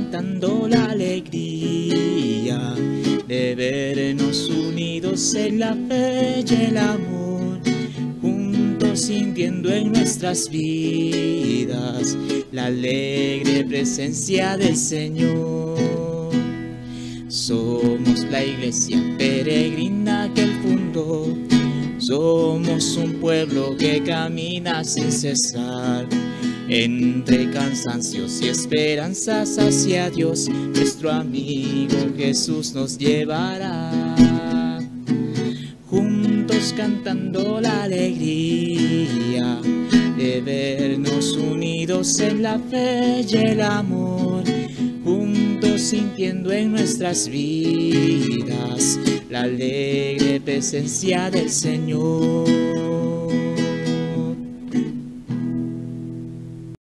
cantando la alegría de vernos unidos en la fe y el amor, juntos sintiendo en nuestras vidas la alegre presencia del Señor. Somos la iglesia peregrina que Él fundó, somos un pueblo que camina sin cesar, entre cansancios y esperanzas hacia Dios, nuestro amigo Jesús nos llevará. Juntos cantando la alegría de vernos unidos en la fe y el amor, juntos sintiendo en nuestras vidas la alegre presencia del Señor.